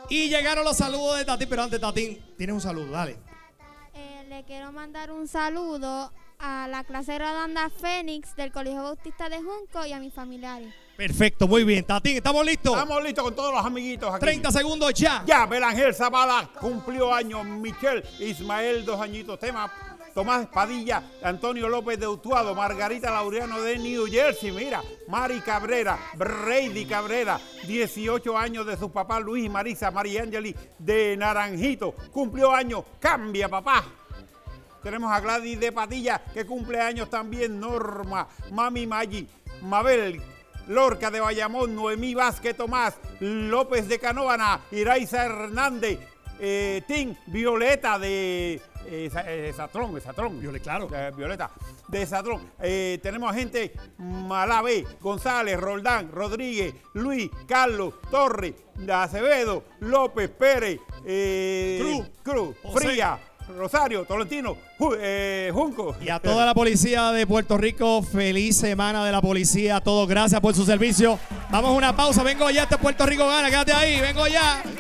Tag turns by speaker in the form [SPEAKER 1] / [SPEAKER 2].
[SPEAKER 1] Y llegaron los saludos de Tatín, pero antes, Tatín, tienes un saludo, dale.
[SPEAKER 2] Le quiero mandar un saludo a la clase graduanda Fénix del Colegio Bautista de Junco y a mis familiares.
[SPEAKER 1] Perfecto, muy bien. Tatín, ¿estamos listos?
[SPEAKER 3] Estamos listos con todos los amiguitos aquí.
[SPEAKER 1] 30 segundos ya.
[SPEAKER 3] Ya, Belangel Zavala cumplió años. Michelle Ismael, 2 añitos. Tomás Padilla, Antonio López de Utuado, Margarita Laureano de New Jersey, mira, Mari Cabrera, Brady Cabrera, 18 años de su papá Luis y Marisa, Mariangeli de Naranjito, cumplió años, cambia papá. Tenemos a Gladys de Padilla, que cumple años también, Norma, Mami Maggi, Mabel, Lorca de Bayamón, Noemí Vázquez Tomás, López de Canóvana, Iraiza Hernández, Tim Violeta de Satrón,
[SPEAKER 1] claro.
[SPEAKER 3] Violeta de Satrón. Tenemos a gente Malavé, González, Roldán, Rodríguez, Luis, Carlos, Torres, Acevedo, López, Pérez, Cruz, Fría, Rosario, Tolentino, Junco.
[SPEAKER 1] Y a toda la policía de Puerto Rico, feliz semana de la policía a todos, gracias por su servicio. Vamos a una pausa, vengo ya, este Puerto Rico gana, quédate ahí, vengo ya.